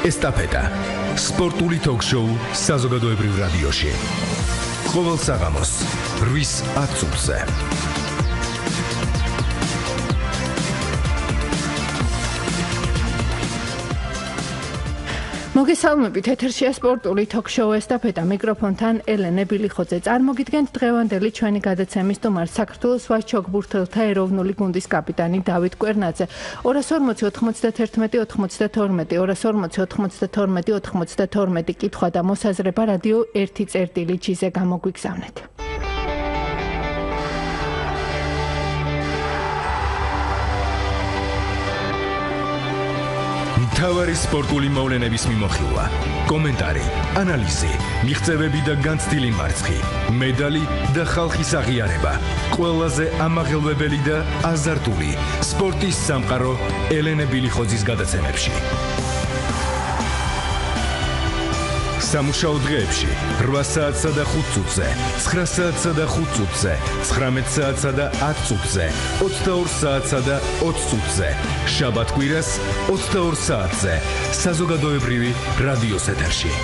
ესტაფეტა. სპორტული ток-შოუ საზოგადოებრივ რადიოში. ყოველ საღამოს 8:10 წუთზე. მოგესალმებით, ეთერშია სპორტული ток-შოუ ესტაფეტა, მიკროფონთან ელენე ბილიხოძე. წარმოგიდგენთ დღევანდელი ჩვენი გადაცემის სტუმარი, საქართველოს ვაჟ-ჩოგბურთელთა ეროვნული გუნდის კაპიტანი დავით კვერნაძე. 240-91-92 კითხვა და მოსაზრება რადიო 1+1-ზე გამოგვიგზავნეთ. მთავარი სპორტული მოვლენების მიმოხილვა, კომენტარი, ანალიზი, მიღწევები და განცდილი მარცხი, მედალი და ხალხის აღიარება. ყველაზე ამაღელვებელი და აზარტული სპორტის სამყარო ელენე ბილიხოძის გადაცემებში. სამუშაო დღეებში 8 საათსა და 5 წუთზე, 9 საათსა და 5 წუთზე, 19 საათსა და 10 წუთზე, 22 საათსა და 20 წუთზე, შაბათ-კვირას 22 საათზე, საზოგადოებრივი რადიოს ეთერში.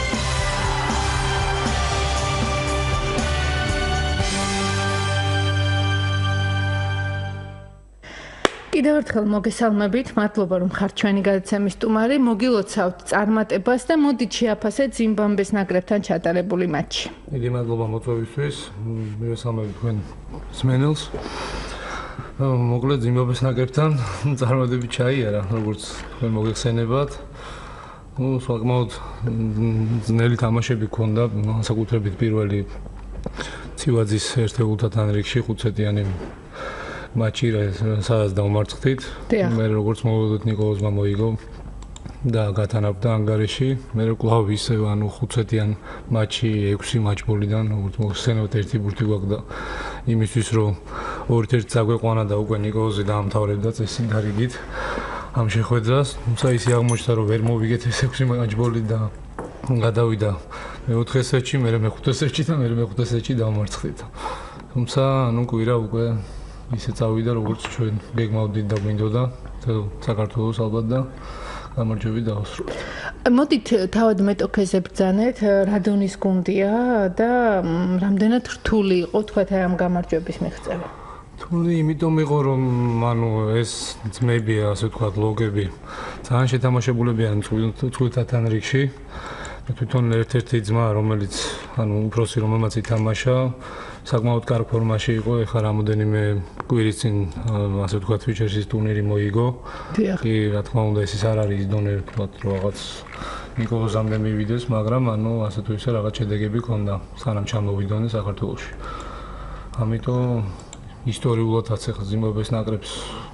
კიდევ ერთხელ მოგესალმებით, მადლობა რომ ხართ ჩვენი გადაცემის სტუმარი. მოგილოცავთ წარმატებას და მოდით შეაფასეთ ზიმბაბვეს ნაკრებთან ჩატარებული მატჩი. დიდი მადლობა მოწვევისთვის. მივესალმებით თქვენ მსმენელს. მოკლედ ზიმბაბვეს ნაკრებთან წარმატებით ჩაიარა, როგორც თქვენ მოგეხსენებათ. საკმაოდ ძნელი თამაშები ჰქონდა, განსაკუთრებით პირველი ცივაძის ერთეულთან რიგში 5-სეტიანი მატჩი, სადაც დავმარცხდით. მე როგორც მოვედოთ ნიკოლოზმა მოიგო და გათანაბრდა ანგარიში. მე კვლავ ისე 5-სეტიან მატჩი 6 მატჩბოლიდან, როგორც მოხსენებთ, ერთი ბურთი გვაქვს იმისთვის, რომ 2-1 წაგვეყვანა და უკვე ნიკოლოზი დაამთავრებდა წესით და რიგით ამ შეხვედრას. თუმცა ისე აღმოჩნდა, რომ ვერ მოვიგეთ ეს 6 მატჩბოლი და გადავიდა მე-4 სეტში, მე მე-5 სეტში და მე მე-5 სეტში დავმარცხდით. თუმცა კვირა უკვე ისე წავიდა, როგორც ჩვენ გეგმავდით და გვინდოდა საქართველოს ალბათ და გამარჯვებით დაასრულეთ. მოდით თავად მეტოქეზე ბრძანეთ, რა დონის გუნდია და რამდენად რთული იყო თქვათ ამ გამარჯვების მიღწევა? რთული იმიტომ იყო, რომ ეს ძმები, ასე ვთქვათ, ლოგები ძალიან შეთამაშებულები არიან წყვილთათან რიგში. თვითონ ერთ-ერთი ძმა, რომელიც უფროსი, რომელმაც ითამაშა, საკმაოდ კარგ ფორმაში იყო, ეხლა რამოდენიმე კვირის წინ, ასე ვთქვათ, ფიჩერსის ტურნირი მოიგო. კი, რა თქმა უნდა, ეს არ არის დონე, ვთქვათ, რომ რაღაც ნიკოლოზამდე მივიდეს, მაგრამ ასე თუ ისე რაღაც შედეგები ჰქონდა, სანამ ჩამოვიდოდნენ საქართველოში. ამიტომ ისტორიულადაც ეხლა ზიმბაბვეს ნაკრებს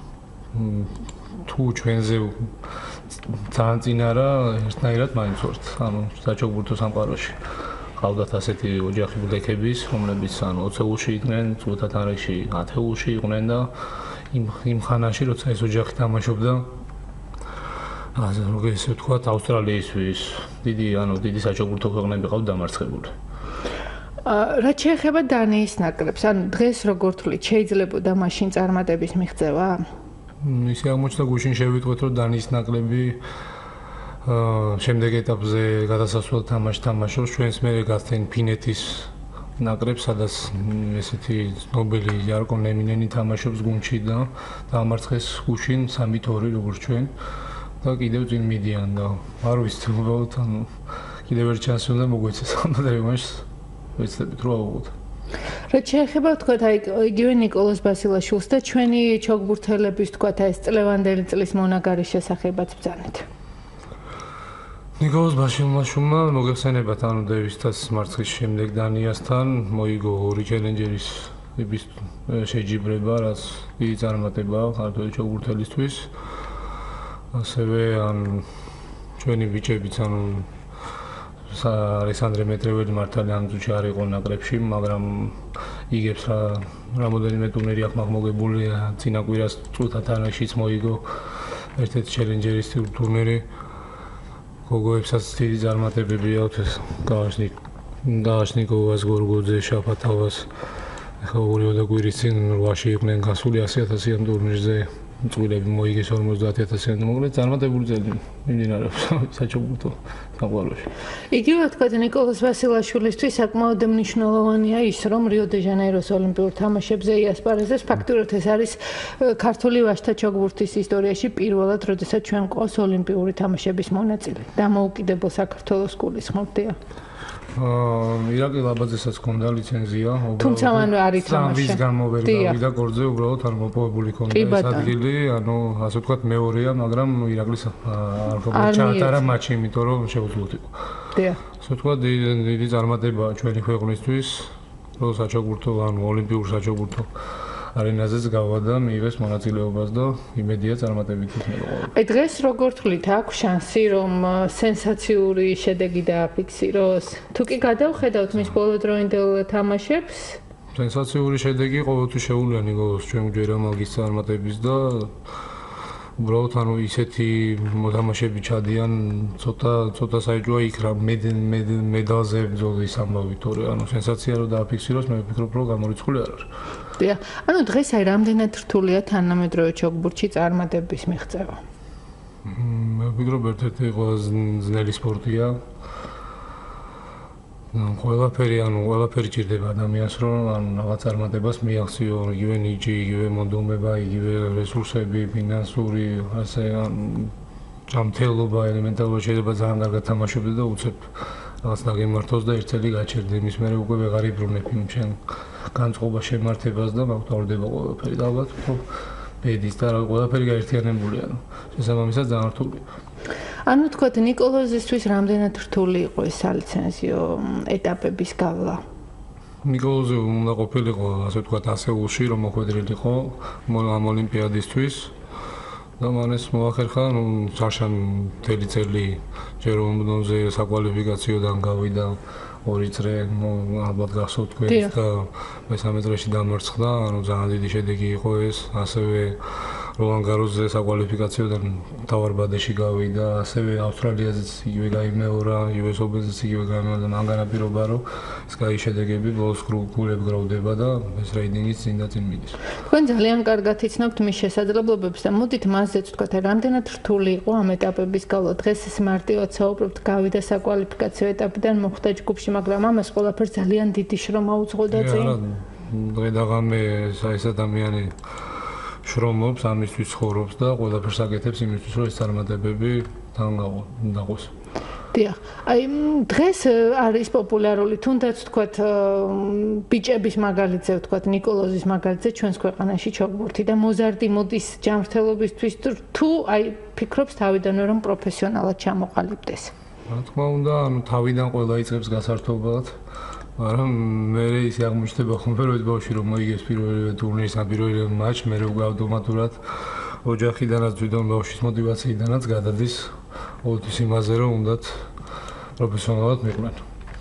თუ ჩვენზე ძალიან წინ არა, ერთნაირად მაინც ვართ, საჩოგბურთო სამყაროში. ყავდათ ასეთი ოჯახი ბლეკების, რომლებიც 20-ულში იყვნენ, წუთათან რიგში 10-ულში იყვნენ და იმ ხანაში, როცა ეს ოჯახი თამაშობდა, ესე ვთქვათ, ავსტრალიისთვის დიდი საჩოგბურთო ქვეყნები ყავდა დამარცხებული. რაც შეეხება დანიის ნაკრებს, დღეს როგორ თვლით, შეიძლებოდა მაშინ წარმატების მიღწევა? ისე აღმოჩნდა გუშინ შევიტყვეთ, რომ დანიის ნაკრები შემდეგ ეტაპზე გადასასვლელ თამაშს თამაშობს. ჩვენს მერე გასცენ ფინეთის ნაკრებს, სადაც ესეთი ნობელი იარკო ნემინენი თამაშობს გუნდში და დაამარცხეს გუშინ 3-2 როგორც ჩვენ და კიდევ წინ მიდიან და არ ვიცი უბრალოდ კიდევ ერთ ჩანსი უნდა მოგვეცეს ამ რევანშს ვეცდებით რომ ავუღოთ. რაც შეეხება თქვათ იგივე ნიკოლოზ ბასილაშვილს და ჩვენი ჩოგბურთელების თქვათ ეს წლევანდელი წლის მონაგარის შესახებაც ბრძანეთ. ნიკოლოზ ბასილაშვილმა მოგეხსენებათ დევისთას მარცხის შემდეგ დანიასთან მოიგო 2 ჩელენჯერის შეჯიბრება, რაც დიდი წარმატებაა ქართველი ჩოგბურთელისთვის. ასევე ჩვენი ბიჭებიც ალექსანდრე მეტრეველი მართალი ამ წუთში არ იყო ნაკრებში, მაგრამ იგებს რამოდენიმე ტურნირი აქვს მოგებული, წინა კვირას წუთათან რიგშიც მოიგო ერთ-ერთი ჩელენჯერის ტურნირი. გოგოებსაც დიდი წარმატებები აქვს ეს გალაშნიკოვას, გორგოძე, შაფათავას. ახლა ორივე და კვირის წინ 8-ში იყვნენ გასული 100,000-იან ტურნირზე წვილები მოიგეს 50000-იანი, მოკლედ წარმატებული წელი მიმდინარეობს საჩოგბურთო საყვალოში. იგივე თქვა ნიკოლოზ ვასილაშვილისთვის საკმაოდ მნიშვნელოვანია ის, რომ რიო-დე-ჟანეიროს ოლიმპიურ თამაშებზე იასპარეზებს. ფაქტურად ეს არის ქართული ვაჟთა ჩოგბურთის ისტორიაში პირველად, როდესაც ჩვენ გვყავს ოლიმპიური თამაშების მონაწილე. დამოუკიდებელ საქართველოს გულისხმობდია. ირაკლი ლაბაძესაც ჰქონდა ლიცენზია, თუმცა მან არ ითამაშა. სამის გამო ვერ გავიდა გორზე, უბრალოდ არ მოპოვებული ჰქონდა ეს ადგილი, ანუ ასე ვთქვათ მეორეა, მაგრამ ირაკლის არ ჩაატარა მატჩი, იმიტომ რომ შეუძლოდ იყო. დიახ. ასე ვთქვათ დიდი წარმატებაა ჩვენი ქვეყნისთვის, რომ საჩოგბურთო, ანუ ოლიმპიურ საჩოგბურთო არენაზეც გავადა, მიიღეს მონაწილეობას და იმედია წარმატებით იქნება. აი დღეს როგორ თვლით, აქვს შანსი რომ სენსაციური შედეგი დააფიქსიროს? თუ კი გადავხედავთ მის ბოლოდროინდელ თამაშებს? სენსაციური შედეგი ყოველთვის შეუძლია ნიკოლოზ ჩვენ გვერა მაგის წარმატების და უბრალოდ ანუ ისეთი მოთამაშეები ჩადიან, ცოტა საერთოა იქ რა მედალზე ბრძოლის ამბავი, თორე ანუ სენსაცია რომ დააფიქსიროს, მე ვფიქრობ რომ გამორიცხული არ არის. დიახ, ანუ დღეს აი რამდენად რთულია თანამედროვე ჩოგბურთში წარმატების მიღწევა? მე ვფიქრობ ერთ-ერთი ყველაზე ძნელი სპორტია. ყველაფერი ჭირდება ადამიანს, რომ ანუ რაღაც წარმატებას მიაღწიო, იგივე ნიჭი, იგივე მონდომება, იგივე რესურსები, ფინანსური, ასე ჯანმრთელობა, ელემენტარულად შეიძლება ძალიან კარგად თამაშობდე და უცებ რაღაც დაგემართოს და ერთ წელი გაჩერდე, იმის მერე უკვე ვეღარ იბრუნებ იმ შენ განწყობა შემართებას და მაგთავრდება ყველაფერი და ალბათ ბედის და ყველაფერი გაერთიანებულია. შესაბამისად ძალიან რთულია. ანუ თქვათ ნიკოლოზისთვის რამდენად რთული იყო ეს სალიცენზიო ეტაპების გავლა? ნიკოლოზი უნდა ყოფილიყო, ასე ვთქვათ, ასეულში, რომ მოხვედრილიყო ამ ოლიმპიადისთვის და მან ეს მოახერხა, საშან მთელი წელი ჯერ ომბნოზე საკვალიფიკაციოდან გავიდა 2 წრე, ალბათ გახსოვთ თქვენს და მესამე წრეში დამარცხდა, ანუ ძალიან დიდი შედეგი იყო ეს, ასევე როლან გაროსზე საკვალიფიკაციოდან მთავარ ბადეში გავიდა, ასევე ავსტრალიაზეც იგივე გაიმეორა, US Open-ზეც იგივე გაიმეორა და მან განაპირობა, რომ ეს კაი შედეგები ბოლოს გულებ გროვდება და ეს რეიტინგიც წინ და წინ მიდის. თქვენ ძალიან კარგად იცნობთ მის შესაძლებლობებს და მოდით მასზეც ვთქვათ, რამდენად რთული იყო ამ ეტაპების გავლა. დღეს ეს მარტივად საუბრობთ, გავიდა საკვალიფიკაციო ეტაპიდან, მოხვდა ჯგუფში, მაგრამ ამას ყველაფერს ძალიან დიდი შრომა უძღოდა წინ. დღე და ღამე ეს ადამიანი შრომობს, ამისთვის ცხოვრობს და ყველაფერს აკეთებს იმისთვის, რომ ეს წარმატებები თან გაყოს. დიახ. აი დღეს არის პოპულარული, თუნდაც თქვათ ბიჭების მაგალითზე, თქვათ ნიკოლოზის მაგალითზე ჩვენს ქვეყანაში ჩოგბურთი და მოზარდი მოდის ჯანმრთელობისთვის თუ აი ფიქრობს თავიდანვე რომ პროფესიონალად ჩამოყალიბდეს. რა თქმა უნდა, ანუ თავიდან ყველა იწყებს გასართობად. მაგრამ მე ისე აღმოჩნდება ხომ რომ ეს ბავშვი რომ მოიგებს პირველივე ტურნირს, ან პირველივე მატჩს, მე უკვე ავტომატურად ოჯახიდანაც თვითონ ბავშვის мотиваციიდანაც გადადის ყოველთვის იმაზე რომ უნდათ პროფესიონალად მიყვნენ.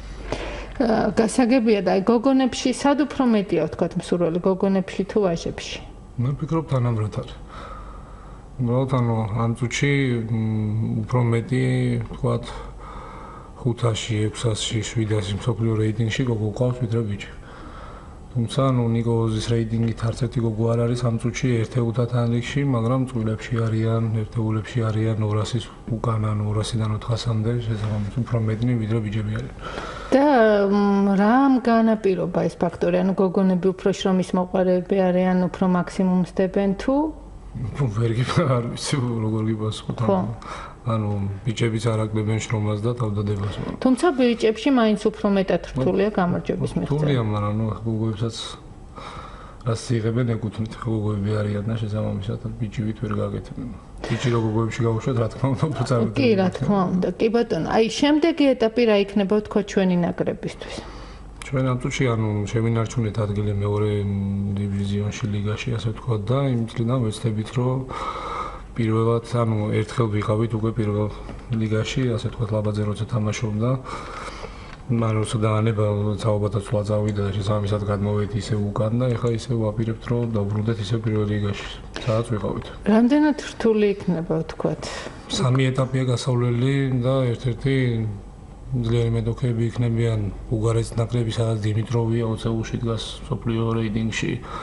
გასაგებია და აი გოგონებში სად უფრო მეტია ვთქვათ მსურველი, გოგონებში თუ ვაჟებში? მე ვფიქრობ თანაბრად არის. უბრალოდ ანუ ამ წუთში უფრო მეტი ვთქვათ 500-ში, 600-ში, 700-ში მსოფლიო რეიტინგში გოგო ყავს ვიდრე ბიჭი. თუმცა ნიკოლოზის რეიტინგით არც ერთი გოგო არ არის ამ წუთში ერთ-ათთან რიგში, მაგრამ წყვილებში არიან, ერთეულებში არიან 200-ის უკან, 200-დან 400-მდე, შესაბამისად უფრო მეტნი ვიდრე ბიჭები არიან. და რამ განაპირობა ეს ფაქტორი? ანუ გოგონები უფრო შრომის მოყვარეები არიან, უფრო მაქსიმუმს დებენ თუ ვერ არ ვიცი როგორ გიპასუხო. ანუ ბიჭებიც არ აკლებენ შრომას და თავდადებას. თუმცა ბიჭებში მაინც უფრო მეტად რთულია გამარჯვების მიღწევა. რთულია, მაგრამ გოგოებსაც რაც იღებენ ეკუთვნით, გოგოები არიან და შესაბამისად ბიჭივით ვერ გაკეთებენ. ბიჭი რო გოგოებში გავუშვათ, რა თქმა უნდა, უფრო წარმატებული. კი, რა თქმა უნდა. კი ბატონო, აი შემდეგი ეტაპი რა იქნება თქვა ჩვენი ნაკრებისთვის? ჩვენ ამ წუთში ანუ შევინარჩუნეთ ადგილი მეორე დივიზიონში ლიგაში, ასე ვთქვათ და იმ წლიდან ვეცდებით, რომ პირველად ანუ ერთხელ ვიყავით უკვე პირველ ლიგაში, ასე ვთქვათ, ლაბაძე როცა თამაშობდა. მან როცა დაანება საუბათაც ვაწავიდა და შესაბამისად გადმოვედი ისე უკან და ეხლა ისე ვაპირებთ, რომ დავბრუნდეთ ისე პირველ ლიგაში. სადაც ვიყავით. რამდენად რთული იქნება ვთქვათ? 3 ეტაპია გასავლელი და ერთ-ერთი ძლიერი მეტოქეები იქნებიან ბულგარეთის ნაკრები, სადაც დიმიტროვია 20-ში დგას მსოფლიო რეიტინგში.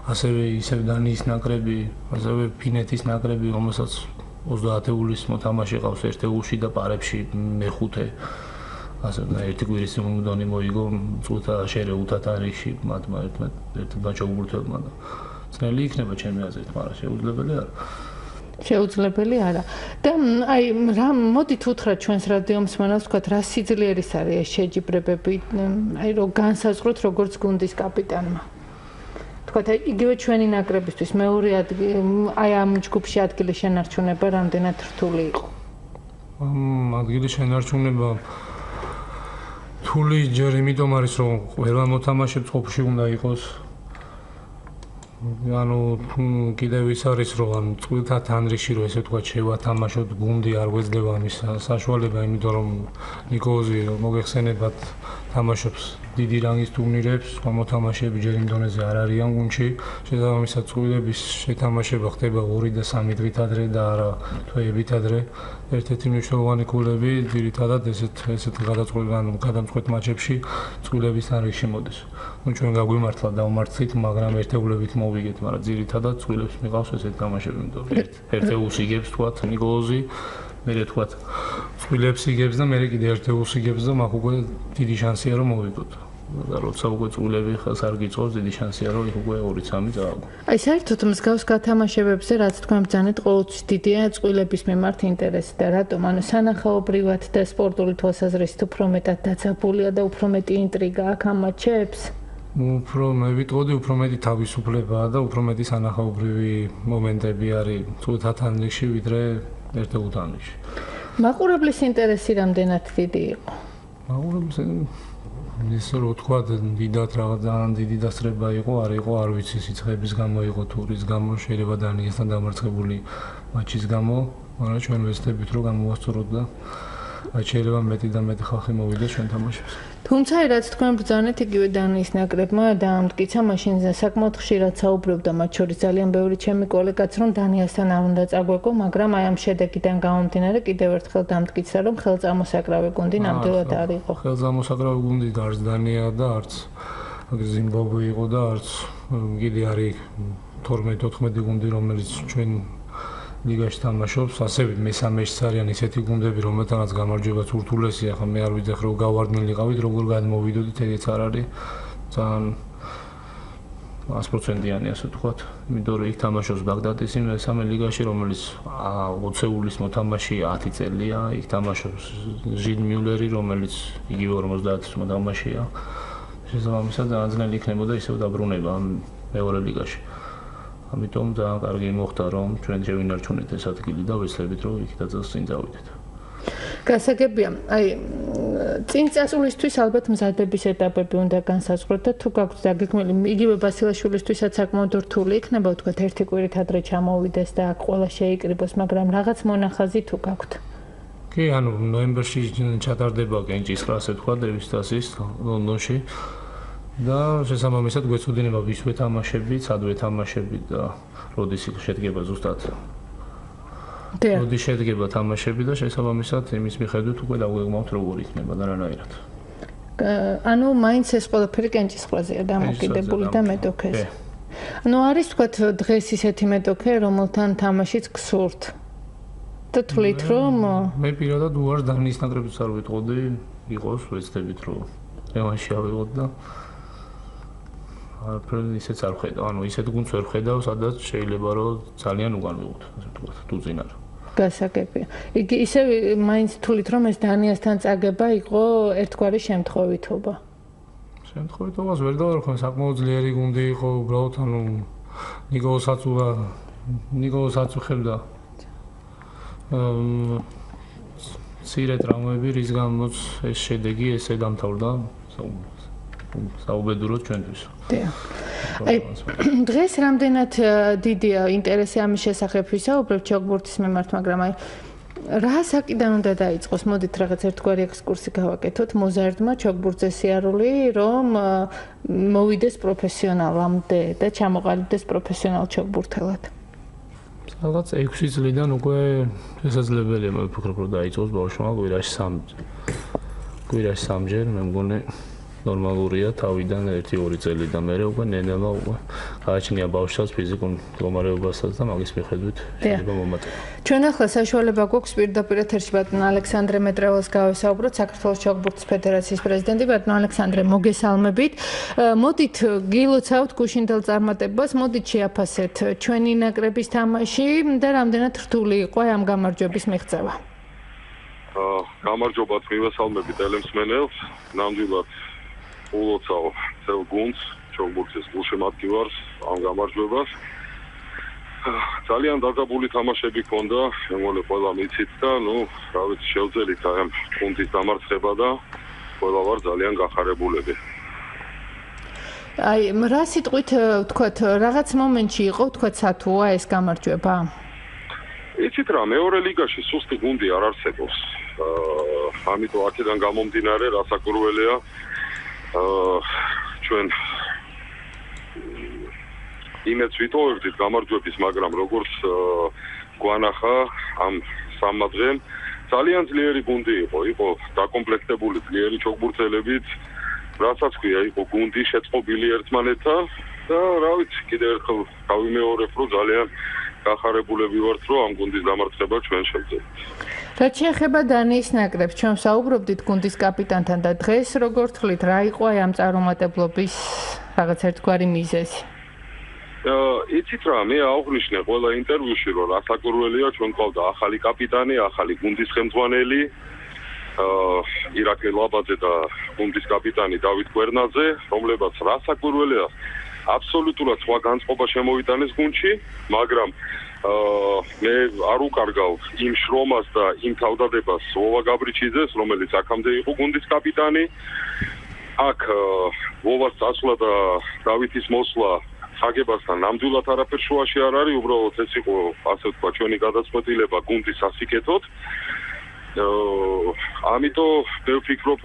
ასევე ისევ დანიის ნაკრები, ასევე ფინეთის ნაკრები, რომელსაც 30 ივლისს მოთამაშე ყავს ერთეულში და პარებში მეხუთე. ასე ერთი კვირის მომდონი მოიგო წუთა შერეულთა თარიღში მათმა ერთმა ჩოგბურთელმა და ძნელი იქნება ჩემი აზრით, მაგრამ შეუძლებელი არა. შეუძლებელი არა. და აი რა მოდით უთხრათ ჩვენს რადიო მსმენელს, ვთქვათ, რა სიძლიერის არის ეს შეჯიბრებები, აი რომ განსაზღვროთ როგორც გუნდის კაპიტანმა. ვთქვათ, აი იგივე ჩვენი ნაკრებისთვის მეორე აი ამ ჯგუფში ადგილის შენარჩუნება რამდენად რთული იყო? ადგილის შენარჩუნება რთული ჯერ იმიტომ არის, რომ ყველა მოთამაშე წყობაში უნდა იყოს. ანუ კიდევ ის არის, რომ ან წყვილთა თანრიგში რომ ესე ვთქვათ შევათამაშოთ გუნდი არ გვეძლევა ამის საშუალება, იმიტომ რომ ნიკოზი მოგეხსენებათ თამაშობს დიდი რანგის ტურნირებს, მოთამაშეები ჯერ იმ დონეზე არ არიან გუნდში, შესაბამისად წყვილების შეთამაშება ხდება 2 და 3 დღით ადრე და არა თვეებით ადრე. ერთ-ერთი მნიშვნელოვანი ქულები ძირითადად ესეთ გადამწყვეტ მატჩებში წყვილების თანრიგში მოდის. ჩვენ გაგვიმართლა დავმარცხით, მაგრამ ერთეულებით მოვიგეთ, მაგრამ ძირითადად წყვილებს მიყავს ესეთ თამაშები, იმიტომ რომ ერთეულს იგებს თქვათ ნიკოლოზი, მერე თქვათ წყვილებს იგებს და მერე კიდე ერთეულს იგებს და მაგ უკვე დიდი შანსია რომ მოვიგოთ. და როცა უკვე წყვილები ხელს არ გიწყობს, დიდი შანსია რომ იქ უკვე 2-3 წააგო. აი საერთოდ მსგავს გათამაშებებზე რაც თქვენ ბრძანეთ, ყოველთვის დიდია წყვილების მიმართ ინტერესი და რატომ? ანუ სანახაობრივად და სპორტული თვალსაზრისით უფრო მეტად დაცაბულია და უფრო მეტი ინტრიგა აქვს ამ მატჩებს? უფრო მე ვიტყოდი, უფრო მეტი თავისუფლებაა და უფრო მეტი სანახაობრივი მომენტები არის წყვილთა თანრიგში, ვიდრე ერთეულ თანრიგში. მაყურებლის ინტერესი რამდენად დიდი იყო? მაყურებლის ისე რომ თქვა დიდად რაღაც ძალიან დიდი დასწრება იყო, არ იყო, არ ვიცი, სიცხეების გამო იყო, თურის გამო, შეიძლება დანიასთან დამარცხებული მატჩის გამო, მაგრამ ჩვენ ვეცდებით რომ გამოვასწოროთ და შეიძლება მეტი და მეტი ხალხი მოვიდეს ჩვენ თამაშებს. თუმცა რაც თქვენ ბრძანეთ, იგივე დანიის ნაკრებმა დაამტკიცა, მაშინ საკმაოდ ხშირად საუბრობდა მათ შორის ძალიან ბევრი ჩემი კოლეგაც, რომ დანიასთან არ უნდა წაგვეკო, მაგრამ აი ამ შედეგიდან გამომდინარე კიდევ ერთხელ დამტკიცა, რომ ხელწამოსაკრავი გუნდი ნამდვილად არ იყო. ხელწამოსაკრავი გუნდი და არც დანია და არც ზიმბაბვე იყო და არც კიდე არის 12-14 გუნდი, რომელიც ჩვენ ლიგაში თამაშობს, ასევე მესამეშიც არიან ისეთი გუნდები, რომელთანაც გამარჯვებაც ურთულესია, ხა მე არ ვიძახ რომ გავარდნილიყავით, როგორ გადმოვიდოდით, ეგეც არ არის ძალიან 100%-იანი ასე ვთქვათ, იმიტომ რომ იქ თამაშობს ბაგდადის იმ მესამე ლიგაში, რომელიც 20 ივლისს მოთამაში 10 წელია, იქ თამაშობს ჟილ მიულერი, რომელიც იგივე 50-ის მოთამაშეა. შესაბამისად ძალიან ძნელი იქნებოდა ისევ დაბრუნება ამ მეორე ლიგაში. ამიტომ ძალიან კარგი მოხდა რომ ჩვენ შევინარჩუნეთ ეს ადგილი და ვეცდებით რომ იქ დაწეს წინ წავიდეთ. გასაგებია, აი წინ წასვლისთვის ალბათ მზადების ეტაპები უნდა განსაზღვროთ და თუ გაგვთ დაგეგმილი, იგივე ბასილაშვილისთვისაც საკმაოდ რთული იქნება, ვთქვათ, ერთი კვირით ადრე ჩამოვიდეს და ყველა შეიკრიბოს, მაგრამ რაღაც მონახაზი თუ გაგვთ. კი, ანუ ნოემბერში ჩატარდება კენჭის ხრა, ასე ვთქვათ, დევისტასის ლონდონში. და შესაბამისად გვეცოდინება ვისვე თამაშები, სადვე თამაშები და როდის შედგება ზუსტად. როდის შედგება თამაშები და შესაბამისად იმის მიხედვით უკვე დაგვეგმავთ როგორ იქნება და რანაირად. ანუ მაინც ეს ყველაფერი კენჭისყრაზეა დამოკიდებული და მეტოქეს. ანუ არის თქვათ დღეს ისეთი მეტოქე, რომელთან თამაშიც გსურთ. და თვლით რომ მე პირადად უარს დანიის ნაკრებიც არ ვიტყოდი, იყოს ვეცდებით რომ რევანში ავიღოთ და არაფერი ისეც არ ხედავ, ანუ ისეთ გუნდს ვერ ხედავ, სადაც შეიძლება რომ ძალიან უკან ვიყოთ, ასე ვთქვათ, თუ წინ არ. გასაგებია. იგი ისე მაინც თვლით რომ ეს დანიასთან წაგება იყო ერთგვარი შემთხვევითობა. შემთხვევითობას ვერ დავარქვენ, საკმაოდ ძლიერი გუნდი იყო, უბრალოდ ანუ ნიკოლოზ აწუხებდა მცირე ტრამვები, რის გამოც ეს შედეგი ესე დამთავრდა საუბედუროდ ჩვენთვის. აი დღეს რამდენად დიდია ინტერესი ამის შესახებ ვისაუბრებ ჩოგბურთის მიმართ, მაგრამ აი რა საკიდან უნდა დაიწყოს? მოდით რაღაც ერთგვარი ექსკურსი გავაკეთოთ მოზარდმა ჩოგბურთზე სიარული, რომ მოვიდეს პროფესიონალამდე და ჩამოყალიბდეს პროფესიონალ ჩოგბურთელად. რაღაც 6 წლიდან უკვე შესაძლებელია, მე ვფიქრობ, რომ დაიწყოს ბავშვმა კვირაში 3 ჯერ, მე მგონი ნორმალურია თავიდან 1-2 წელი და მე უკვე ნენელა უკვე გააჩნია ბავშვს ფიზიკურ მდგომარეობასაც და მაგის მიხედვით შეიძლება მომატება. ჩვენ ახლა საშუალება გვაქვს პირდაპირ ეთერში ბატონ ალექსანდრე მეტრეველს გავესაუბროთ, საქართველოს ჩოგბურთის ფედერაციის პრეზიდენტი. ბატონ ალექსანდრე, მოგესალმებით. მოდით გილოცავთ გუშინდელ წარმატებას, მოდით შეაფასეთ ჩვენი ნაკრების თამაში და რამდენად რთული იყო ამ გამარჯვების მიღწევა. გამარჯობა მივესალმები ტელემსმენელს, ნამდვილად ულოცავ წელ გუნდს, ჩოგბურთის გულშემატკივარს ამ გამარჯვებას. ძალიან დაძაბული თამაშები ჰქონდა, შემოვლე ყველა მიცით და რა ვიცი, შევძელით ამ გუნდის დამარცხება და ყველა ვარ ძალიან გახარებულები. აი, რა სიტყვით ვთქვათ, რაღაც მომენტში იყო, ვთქვათ, სათუა ეს გამარჯვება? იცით რა, მეორე ლიგაში სუსტი გუნდი არ არსებობს. ამიტომ აქედან გამომდინარე, რასაკურველია ჩვენ იმედს ვიტოვებდით გამარჯვების, მაგრამ როგორც გვანახა ამ სამმაძღემ, ძალიან ძლიერი გუნდი იყო დაკომპლექტებული ძლიერი ჩოგბურთელებით, რასაც ქვია, იყო გუნდი შეწყობილი ერთმანეთთან და რა ვიცი, კიდევ ერთხელ გავიმეორებ, რომ ძალიან გახარებულები ვართ, რომ ამ გუნდის დამარცხება ჩვენ შევძლებთ. რაც შეეხება დანიის ნაკრებს, ჩვენ საუბრობდით გუნდის კაპიტანთან და დღეს როგორ თვლით, რა იყო აი ამ წარუმატებლობის რაღაც ერთგვარი მიზეზი? იცით რა, მე აღვნიშნე ყველა ინტერვიუში, რომ რასაკურველია, ჩვენ ყავდა ახალი კაპიტანი, ახალი გუნდის ხელმძღვანელი, ირაკლი ლაბაძე და გუნდის კაპიტანი დავით კვერნაძე, რომლებაც რასაკურველია, აბსოლუტურად სხვა განწყობა შემოვიტანეს გუნდში, მაგრამ მე არ უკარგავ იმ შრომას და იმ თავდადებას ვოვა გაბრიჩიძეს, რომელიც აქამდე იყო გუნდის კაპიტანი. აქ ვოვას წასვლა და დავითის მოსვლა საგებასთან ნამდვილად არაფერ შუაში არ არის, უბრალოდ ეს იყო, ასე ვთქვა, ჩვენი გადაწყვეტილება გუნდის ასიკეთოთ. ამიტომ მე ვფიქრობ,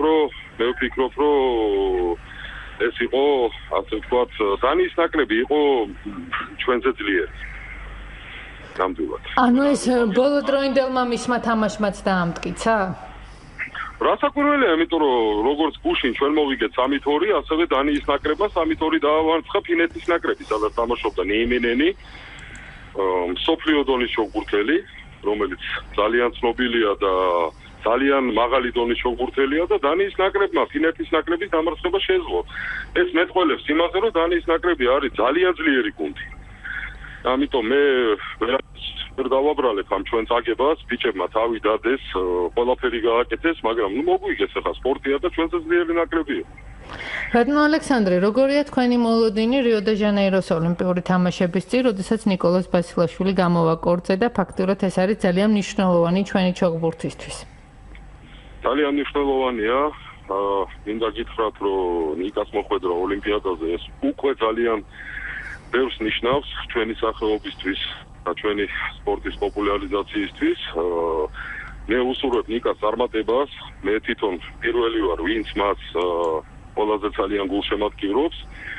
რომ ეს იყო, ასე ვთქვათ, დანიის ნაკრები იყო ჩვენზე ძლიერი. ნამდვილად. ანუ ეს ბოლოდროინდელმა მისმა თამაშმაც დაამტკიცა? რასაკურველია, იმიტომ რომ როგორც გუშინ ჩვენ მოვიგეთ 3-2, ასევე დანიის ნაკრებმა 3-2 დაავარცხა ფინეთის ნაკრები, სადაც თამაშობდა ნეიმინენი, მსოფლიო დონის ჩოგბურთელი, რომელიც ძალიან ცნობილია და ძალიან მაღალი დონის ჩოგბურთელია და დანიის ნაკრებმა ფინეთის ნაკრების დამარცხება შეძლო. ეს მეტყველებს იმაზე, რომ დანიის ნაკრები არის ძალიან ძლიერი გუნდი. ამიტომ მე ვერ დავაბრალებ ამ ჩვენს აგებას, ბიჭებმა თავი დადეს, ყველაფერი გააკეთეს, მაგრამ მოგვიგეს ახლა სპორტია და ჩვენზე ძლიერი ნაკრები იყო. ბატონ ალექსანდრე, როგორია თქვენი მოლოდინი რიო-დე-ჟანეიროს ოლიმპიური თამაშების წინ, როდესაც ნიკოლოზ ბასილაშვილი გამოვა კორტზე და ფაქტურად ეს არის ძალიან მნიშვნელოვანი ჩვენი ჩოგბურთისთვის? ძალიან მნიშვნელოვანია. მინდა გითხრათ, რომ ნიკას მოხვედრა ოლიმპიადაზე ეს უკვე ძალიან ბევრს ნიშნავს ჩვენი სახელობისთვის და ჩვენი სპორტის პოპულარიზაციისთვის. მე უსურვებ ნიკას წარმატებას, მე თვითონ პირველი ვარ, ვინც მას ყველაზე ძალიან გულშემატკივრობს.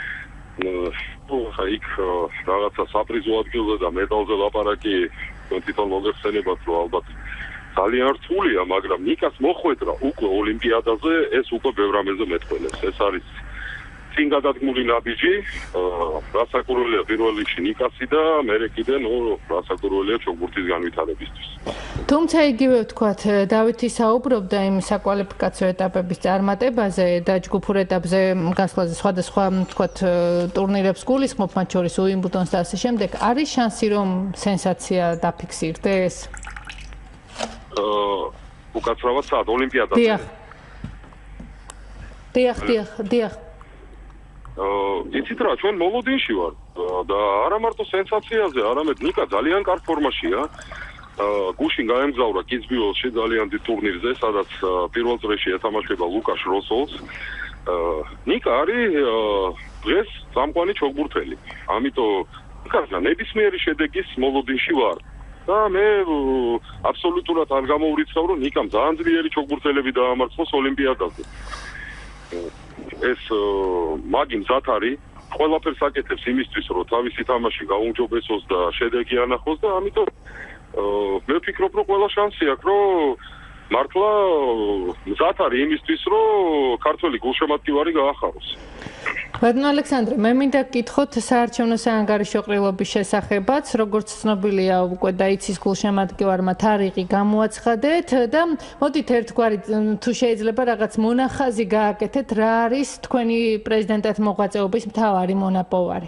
ხა იქ რაღაცა საპრიზო ადგილზე და მედალზე ლაპარაკი თვითონ მოგეხსენებათ, რომ ალბათ ძალიან რთულია, მაგრამ ნიკას მოხვედრა უკვე ოლიმპიადაზე ეს უკვე ბევრ რამეზე მეტყველებს. ეს არის წინ გადადგმული ნაბიჯი, რასაკურველია პირველ რიგში ნიკასი და მერე კიდე რასაკურველია ჩოგბურთის განვითარებისთვის. თუმცა იგივე ვთქვათ, დავითი საუბრობდა იმ საკვალიფიკაციო ეტაპების წარმატებაზე და ჯგუფურ ეტაპზე გასვლაზე სხვადასხვა ვთქვათ ტურნირებს გულისხმობ, მათ შორის უიმბლდონს და ასე შემდეგ. არის შანსი, რომ სენსაცია დაფიქსირდეს? უკაცრავად საათ ოლიმპიადაზე. დიახ. იცით რა, ჩვენ მოლოდინში ვარ და არა მარტო სენსაციაზე, არამედ ნიკა ძალიან კარგ ფორმაშია. გუშინ გაემგზავრა კიცბიოლში ძალიან დიდ ტურნირზე, სადაც პირველ წრეში ეთამაშება ლუკაშ როსოლს. ნიკა არის დღეს წამყვანი ჩოგბურთელი. ამიტომ ნიკა ნებისმიერი შედეგის მოლოდინში ვარ. და მე აბსოლუტურად არ გამოვრიცხავ, რომ ნიკამ ძალიან ძლიერი ჩოგბურთელები დაამარცხოს ოლიმპიადაზე. ეს მაგი მზად არის, ყველაფერს აკეთებს იმისთვის, რომ თავისი თამაში გაუმჯობესოს და შედეგი ანახოს და ამიტომ მე ვფიქრობ, რომ ყველა შანსი აქვს, რომ მართლა მზად არის იმისთვის, რომ ქართველი გულშემატკივარი გაახაროს. ბატონო ალექსანდრე, მე მინდა გკითხოთ საარჩევნო საანგარიშო ყრილობის შესახებაც, როგორც ცნობილია უკვე დაიცის გულშემატკივარმა თარიღი გამოაცხადეთ და მოდით ერთგვარი თუ შეიძლება რაღაც მონახაზი გააკეთეთ, რა არის თქვენი პრეზიდენტად მოღვაწეობის მთავარი მონაპოვარი?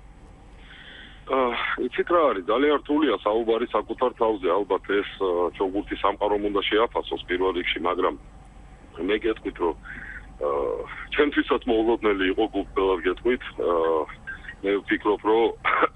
იცით რა არის, ძალიან რთულია საუბარი საკუთარ თავზე, ალბათ ეს ჩოგბურთის სამყარომ უნდა შეაფასოს პირველ რიგში, მაგრამ მე გეტყვით, რომ ჩემთვისაც მოულოდნელი იყო გულწრფელად გეტყვით, მე ვფიქრობ, რომ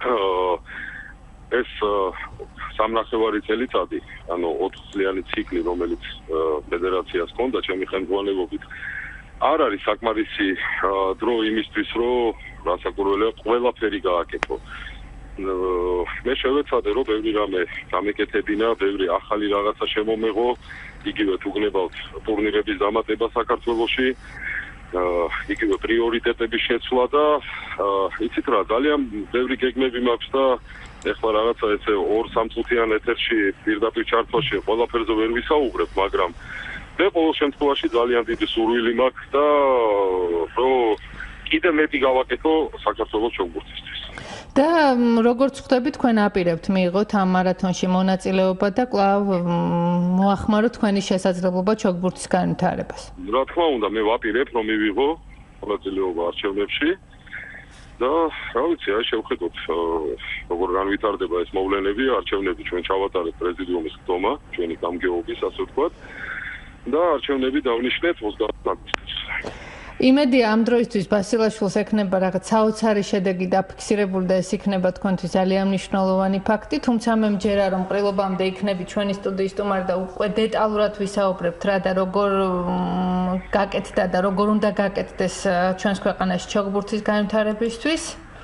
ეს სამნახევარი წელიწადი, ანუ 4 წლიანი ციკლი, რომელიც ფედერაციას ჰქონდა ჩემი ხელმძღვანელობით, არ არის საკმარისი დრო იმისთვის, რომ რასაკვირველია ყველაფერი გააკეთო. მე შევეცადე, რომ ბევრი რამე გამეკეთებინა, ბევრი ახალი რაღაცა შემომეღო, იგივე თუ გნებავთ ტურნირების დამატება საქართველოში, იგივე პრიორიტეტების შეცვლა და იცით რა, ძალიან ბევრი გეგმები მაქვს და ეხლა რაღაცა ესე 2-3 წუთიან ეთერში პირდაპირ ჩართვაში ყველაფერზე ვერ ვისაუბრებ, მაგრამ მე ყოველ შემთხვევაში ძალიან დიდი სურვილი მაქვს და რომ კიდევ მეტი გავაკეთო საქართველოს ჩოგბურთისთვის. და როგორც ხვდები, თქვენ აპირებთ მიიღოთ ამ მარათონში მონაწილეობა და კვლავ მოახმაროთ თქვენი შესაძლებლობა ჩოგბურთის განვითარებას. რა თქმა უნდა, მე ვაპირებ, რომ მივიღო მონაწილეობა არჩევნებში და რა ვიცი, აი შევხედოთ, როგორ განვითარდება ეს მოვლენები, არჩევნები ჩვენ ჩავატარეთ პრეზიდიუმის ხდომა, ჩვენი გამგეობის, ასე ვთქვათ, და არჩევნები დავნიშნეთ 30 აგვისტოს. იმედია ამ დროისთვის ბასილაშვილს ექნება რაღაც საოცარი შედეგი დაფიქსირებული და ეს იქნება თქვენთვის ძალიან მნიშვნელოვანი ფაქტი, თუმცა მე მჯერა რომ ყრილობამდე იქნები ჩვენი სტუდიის სტუმარი და უკვე დეტალურად ვისაუბრებთ რა და როგორ გაკეთდა და როგორ უნდა გაკეთდეს ჩვენს ქვეყანაში ჩოგბურთის განვითარებისთვის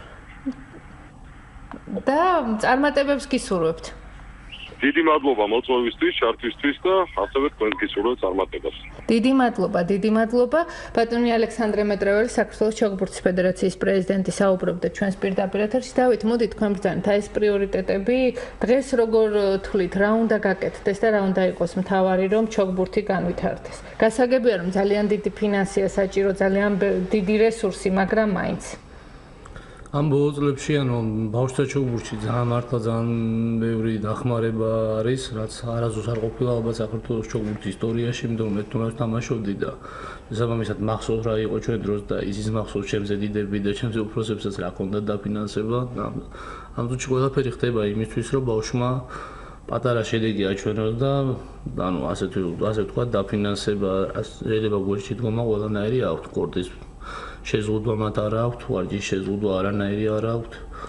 და წარმატებებს გისურვებთ. დიდი მადლობა მოწვევისთვის, ჩართვისთვის და ასევე თქვენ გისურვებთ წარმატებას. დიდი მადლობა. ბატონი ალექსანდრე მეტრეველი, საქართველოს ჩოგბურთის ფედერაციის პრეზიდენტი საუბრობდა ჩვენს პირდაპირ ეთერში. დავით, მოდით თქვენ ბრძანეთ ეს პრიორიტეტები, დღეს როგორ თვლით, რა უნდა გაკეთდეს და რა უნდა იყოს მთავარი, რომ ჩოგბურთი განვითარდეს. გასაგებია, რომ ძალიან დიდი ფინანსია საჭირო, ძალიან დიდი რესურსი, მაგრამ მაინც ამ ბოლო წლებში ანუ ბავშვთა ჩოგბურთში მართლა ძალიან ბევრი დახმარება არის, რაც არასდროს არ ყოფილა ალბათ საქართველოს ჩოგბურთის ისტორიაში, იმიტომ რომ მე თუნდაც თამაშობდი და შესაბამისად მახსოვს რა იყო ჩვენ დროს და ისიც მახსოვს ჩემზე დიდები და ჩემზე უფროსებსაც რა ქონდა დაფინანსება. ამ წუთში ყველაფერი ხდება იმისთვის, რომ ბავშვმა პატარა შედეგი აჩვენოს და ანუ ასე ვთქვათ დაფინანსება შეიძლება გულში დგომა ყველანაირი აქვთ კორტის შეზღუდვა მათ არ აქვთ, ვარჯიშის შეზღუდვა არანაირი არ აქვთ.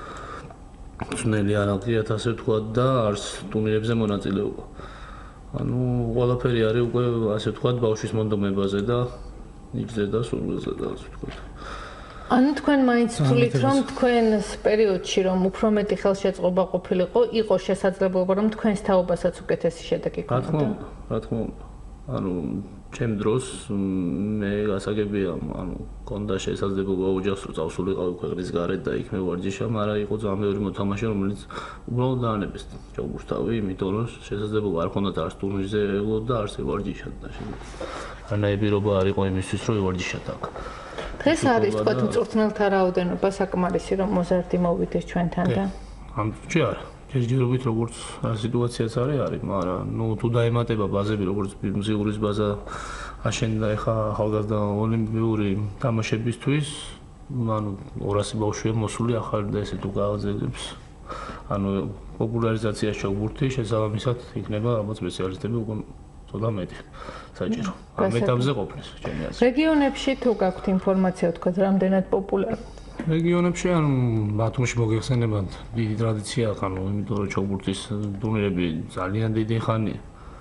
ძნელი არ აქვთ, ასე ვთქვათ და არც ტურნირებზე მონაწილეობა. ანუ ყველაფერი არის უკვე ასე ვთქვათ ბავშვის მონდომებაზე და იქზე და სურვილზე და ასე ვთქვათ. ანუ თქვენ მაინც თვლით, რომ თქვენს პერიოდში რომ უფრო მეტი ხელშეწყობა ყოფილიყო, იყო შესაძლებლობა რომ თქვენს თაობასაც უკეთესი შედეგი გქონოდა. რა თქმა უნდა. ანუ ჩემ დროს მე გასაგებია, ანუ კონდა შესაძლებლობა ოჯახს რომ წავსულიყავი ქვეყნის გარეთ და იქ მე ვარჯიშა, მაგრამ იყო ძალიან ბევრი მოთამაშე, რომელიც უბრალოდ დაანებეს ჩოგბურთს თავი, იმიტომ რომ შესაძლებლობა არ ჰქონდათ არც ტურნირზე ელოდ და არც ვარჯიშად და არანაირობა არ იყო იმისთვის, რომ ვარჯიშათ აქ. დღეს არის თქვათ მწვრთნელთა რაოდენობა საკმარისი, რომ მოზარდი მოვიდეს ჩვენთან და ამ წუთში არა. ჯერჯერობით როგორც სიტუაციაც არის, მაგრამ ნუ თუ დაემატება ბაზები, როგორც მზიურის ბაზა აშენდა ეხა ახალგაზრდა ოლიმპიური თამაშებისთვის, ანუ 200 ბავშვია მოსული ახალი და ესე თუ გააძლევს, ანუ პოპულარიზაციას ჩოგბურთი შესაბამისად იქნება ალბათ სპეციალისტები უკვე ცოტა მეტი საჭირო. ამ ეტაპზე ყოფნის ჩემი აზრით. რეგიონებში თუ გაქვთ ინფორმაცია თქვა რამდენად პოპულარულია? რეგიონებში ანუ ბათუმში მოგეხსენებათ დიდი ტრადიცია აქვს, ანუ იმიტომ რომ ჩოგბურთის ტურნირები ძალიან დიდი ხანია.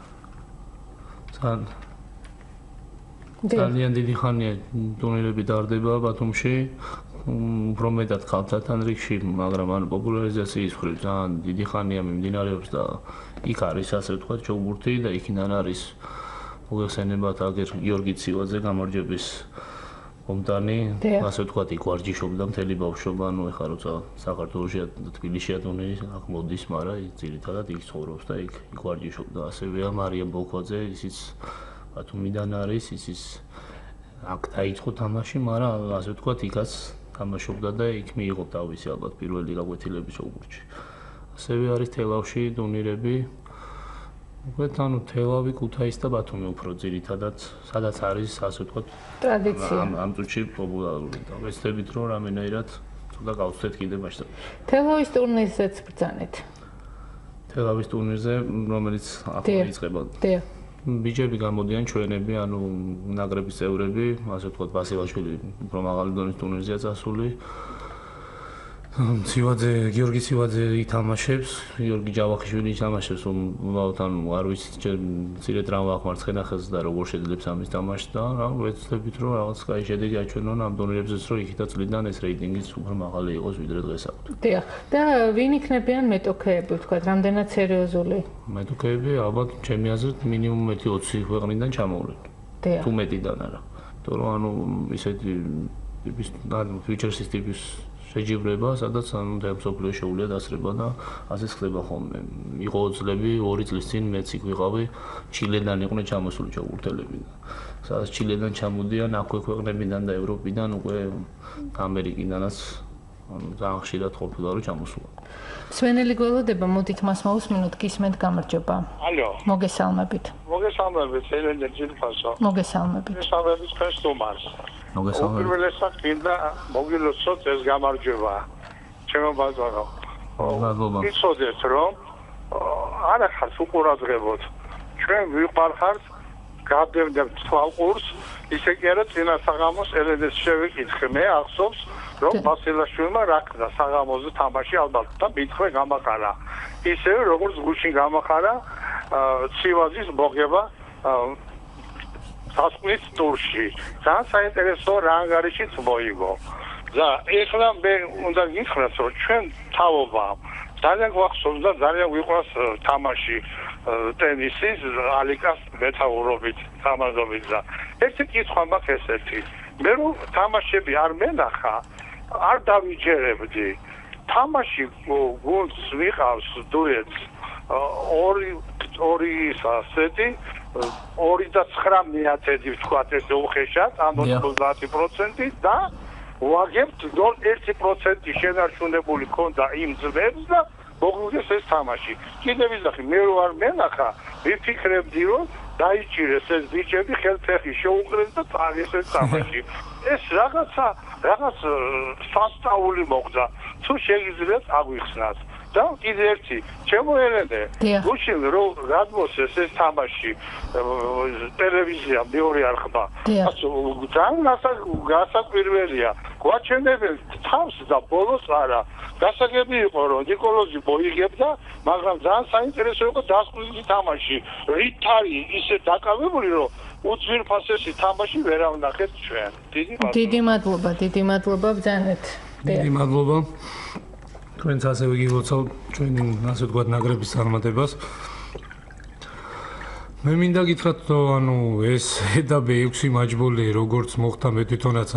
ძალიან დიდი ხანია ტურნირები დარდება ბათუმში, უფრო მეტად ხალხთან რიგში, მაგრამ ანუ პოპულარიზაციის მხრივ ძალიან დიდი ხანია მიმდინარეობს და იქ არის ასე ვთქვათ ჩოგბურთი და იქიდან არის მოგეხსენებათ აგერ გიორგი ცივაძე გამარჯვების მომტანი, ასე ვთქვათ, იქ ვარჯიშობდა მთელი ბავშვობა, ანუ ეხლა როცა საქართველოში და თბილისშია ტურნირი აქ მოდის, მაგრამ ძირითადად იქ ცხოვრობს და იქ ვარჯიშობდა. ასევეა მარია ბოლქვაძე, ისიც ბათუმიდან არის, ისიც აქ დაიწყო თამაში, მაგრამ ასე ვთქვათ, იქაც თამაშობდა და იქ მიიღო თავისი ალბათ პირველი გაკვეთილების ოგურჩი. ასევე არის თელავში ტურნირები. უბრალოდ ანუ თელავი, ქუთაისი და ბათუმი უფრო ძირითადად, სადაც არის ასე ვთქვათ ტრადიცია. ამ წუთში პოპულარული და ვეცდებით რომ რამენაირად ცოტა გავცეთ კიდე მასშტაბში. თელავის ტურნირზეც ბრძანეთ. თელავის ტურნირზე, რომელიც ახლა იწყება. დიახ. ბიჭები გამოდიან ჩვენები, ანუ ნაკრების წევრები, ასე ვთქვათ, ბასილაშვილი უფრო მაღალი დონის ტურნირზეა წასული. გიორგი ცივაძე ითამაშებს, გიორგი ჯავახიშვილი ითამაშებს, უბრალოდ ანუ არ ვიცი, მცირე ტრავმა აქვს მარცხენა ხელს და როგორ შეძლებს ამის თამაში და რა ვეცდებით რომ რაღაც კაი შედეგი აჩვენონ ამ ტურნირებზეც, რომ იქითაც წლიდან ეს რეიტინგიც უფრო მაღალი იყოს ვიდრე დღეს აქვს. დიახ. და ვინ იქნებიან მეტოქეები, ვთქვათ, რამდენად სერიოზული? მეტოქეები ალბათ ჩემი აზრით მინიმუმ 20 ქვეყნიდან ჩამოვლენ. დიახ. თუ მეტიდან არა. იმიტომ რომ ანუ ისეთი ტიპის ანუ ფიუჩერსის ტიპის შეჯიბრება, სადაც ანუ მსოფლიო შეუძლია დასრება და ასე ხდება ხოლმე. იყო წლები 2 წლის წინ მეც იქ ვიყავი, ჩილედან იყვნენ ჩამოსული ჯოგურთელები და სადაც ჩილედან ჩამოდიან აქვე ქვეყნებიდან და ევროპიდან უკვე ამერიკიდანაც ანუ ძალიან ხშირად ყოფილა რომ ჩამოსულა. სვენელი გველოდება, მოდით მას მოვუსმინოთ, გისმენთ, გამარჯობა. ალო. მოგესალმებით. მოგესალმებით, ელენე ჯილფასო. მოგესალმებით. მოგესალმებით თქვენს სტუმარს. მოგესალმებით. უპირველესად მინდა მოგილოცოთ ეს გამარჯვება. ჩემო ბაზარო. მადლობა. იცოდეთ რომ არა ხართ უყურადღებოთ. ჩვენ ვიყარხართ გადავდებთ თვალყურს, ისე კი არა წინა საღამოს ელენეს შევიკითხე, მე ახსოვს რომ ბასილაშვილმა რა ქნა საღამოზე თამაში ალბათ და მითხრე გამახარა. ისევე როგორც გუშინ გამახარა ცივაძის მოგება სასწვლის ტურში. ძალიან საინტერესო რა ანგარიშიც მოიგო. და ეხლა მე უნდა გითხრათ რომ ჩვენ თავობა ძალიან გვახსოვს და ძალიან გვიყვარს თამაში ტენისის ალიკას მეთაურობით თამაშობით და ერთი კითხვა მაქვს ესეთი მე რომ თამაშები არ მენახა არ დავიჯერებდი თამაში გუნდს ვიყავს დუეტს ორი ასეთი 2.9 ვთქვათ ეს უხეშად ანუ 30% და ვაგებთ 1% შენარჩუნებული ქონდა იმ ძმებს და მოგვიგეს ეს თამაში. კიდევ ვიზახი მე რო არ მენახა, ვიფიქრებდი რომ დაიჭირეს ეს ბიჭები ხელფეხი შეუყრეს და წარიეს ეს თამაში. ეს რაღაც სასწაული მოხდა. თუ შეგიძლიათ აგვიხსნათ. და კიდე ერთი, ჩემო ელენე, გუშინ რომ გადმოსეს ეს თამაში ტელევიზია მეორე არხმა. ძალიან გასაკვირველია. გვაჩვენებენ თავს და ბოლოს არა. გასაგები იყო რომ ნიკოლოზი მოიგებდა, მაგრამ ძალიან საინტერესო იყო დასკვნის თამაში. რითარი ისე დაკავებული რომ უძვირფასესი თამაში ვერ ავნახეთ ჩვენ. დიდი მადლობა ბრძანეთ. დიდი მადლობა. თქვენც ასევე გილოცავთ ჩვენი ასე ვთქვათ ნაკრების წარმატებას. მე მინდა გითხრათ რომ ანუ ეს ეტაპი 6 მაჩბოლი როგორც მოხდა მე თვითონაც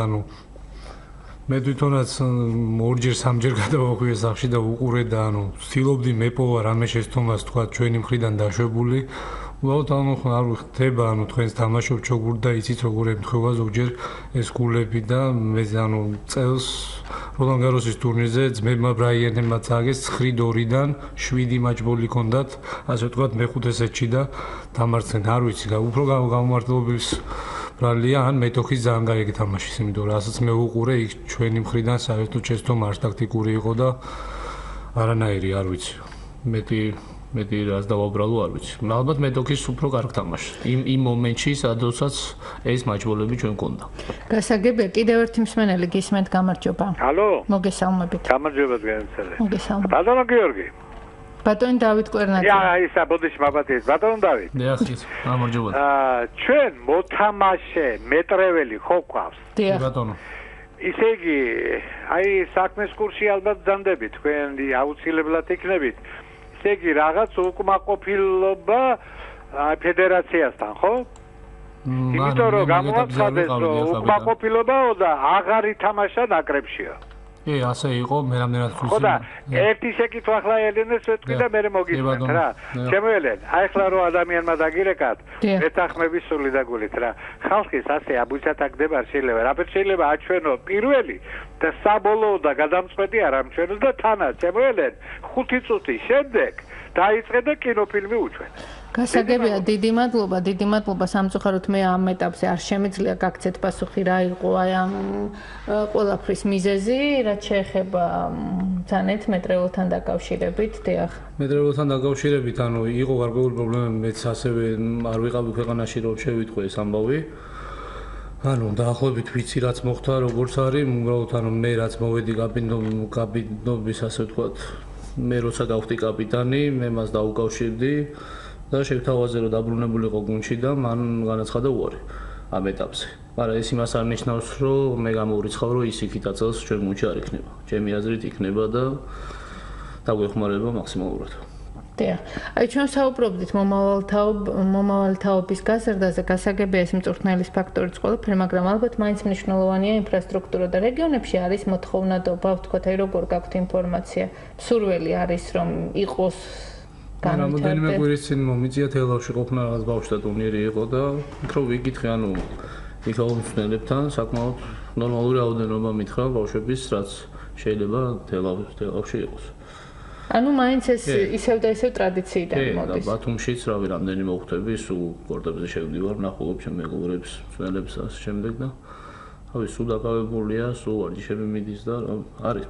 ორჯერ სამჯერ გადავახვიე სახში და უყურე და ანუ ვცდილობდი მეპოვა რამე შეცდომას თქვათ ჩვენი მხრიდან დაშვებული. უბრალოდ ანუ არ ხდება ანუ თქვენს თამაშობ ჩოგურთ და იცით როგორ ემთხვევა ზოგჯერ ეს გულები და მე ანუ წელს როლან გაროსის ტურნირზე ძმებმა ბრაიანებმა წააგეს 9-2-დან 7 მაჩბოლი ჰქონდათ ასე ვთქვათ მეხუთე სეტში და დამარცხდნენ არ ვიცი უფრო გამომართლობის ბრალია ან მეტოქის ძალიან გაიგე თამაშის იმიტომ რომ ასაც მე უყურე იქ ჩვენი მხრიდან საერთოდ შეცდომა არ ტაქტიკური იყო და არანაირი არ ვიცი მეტი რას დავაბრალო არ ვიცი. ალბათ მეტოქის უფრო კარგ თამაში. იმ მომენტში სადაც ეს მაჩბოლები ჩვენ გქონდა. გასაგებია კიდევ ერთი მსმენელი გისმენთ გამარჯობა. ალო. მოგესალმებით. გამარჯობა გენცელე. მოგესალმებით. ბატონო გიორგი. ბატონ დავით კვერნაძე. ისა ბოდიში მაბათეს. ბატონო დავით. დიახ, გამარჯობა. ჩვენ მოთამაშე მეტრეველი ხო გვყავს? დიახ. ბატონო. ისე იგი, აი საქმის კურსი ალბათ ძანდებით, თქვენი აუცილებლად იქნებით. ისე იგი რაღაც უკმაყოფილობა ფედერაციასთან, ხო? იმიტომ რომ გამოაცხადეს რომ უკმაყოფილობაო და აღარ ითამაშა ნაკრებშია. კი, ასე იყო, მე რამდენად ვთვლი. ხო და ერთი შეკითხვა ახლა ელენეს ვეთქვი და მე მოგიწევთ რა. ჩემო ელენ, აი ახლა რო ადამიანმა დაგირეკათ, მეთახმების სული და გულით რა. ხალხის ასე აბუჩათაგდება შეიძლება, რაბეც შეიძლება აჩვენო პირველი და საბოლოო და გადამწყვეტი არ ამჩვენოს და თანაც, ჩემო ელენ, 5 წუთის შემდეგ დაიწყე და კინოფილმი უჩვენე. გასაგებია, დიდი მადლობა სამწუხაროდ მე ამ ეტაპზე არ შემიძლია გაგცეთ პასუხი რა იყო აი ამ ყველაფრის მიზეზი, რაც შეეხება ძანეთ მეტრეულთან დაკავშირებით, დიახ. მეტრეულთან დაკავშირებით, ანუ იყო გარკვეული პრობლემა, მეც ასევე არ ვიყავი ქვეყანაში რომ შევიტყვე ეს ამბავი. ანუ დაახლოებით ვიცი რაც მოხდა, როგორც არის, უბრალოდ ანუ მე რაც მოვედი კაპიტნობის ასე ვთქვათ, მე როცა გავხდი კაპიტანი, მე მას დაუკავშირდი. და შევთავაზე რომ დაბრუნებულიყო გუნდში და მან განაცხადა უარი ამ ეტაპზე. მაგრამ ეს იმას არ ნიშნავს, რომ მე გამოვრიცხავ, რომ ის იქით აწელს ჩვენ გუნდში არ იქნება. ჩემი აზრით იქნება და დაგვეხმარება მაქსიმალურად. დიახ. აი ჩვენ საუბრობდით მომავალთაობის გაზრდაზე, გასაგებია ეს მწვრთნელის ფაქტორიც ყველაფერი, მაგრამ ალბათ მაინც მნიშვნელოვანია ინფრასტრუქტურა და რეგიონებში არის მოთხოვნადობა, ვთქვათ, აი როგორ გაქვთ ინფორმაცია. სურველი არის რომ იყოს რამდენიმე კვირის წინ მომიწია თელავში ყოფნა რაღაც ბავშვთა ტურნირი იყო და უფრო ვიკითხე, ანუ იქაურ მწვრთნელებთან საკმაოდ ნორმალური რაოდენობა მითხრა ბავშვების, რაც შეიძლება თელავში იყოს. ანუ მაინც ეს ისევ და ისევ ტრადიციიდან მოდის. და ბათუმშიც რავი რამდენიმე ვხვდები, სულ კორტებზე შევდივარ, ნახულობ ჩემ მეგობრებს, მწვრთნელებს ასე შემდეგ და რავი სულ დაკავებულია, სულ ვარჯიშები მიდის და არის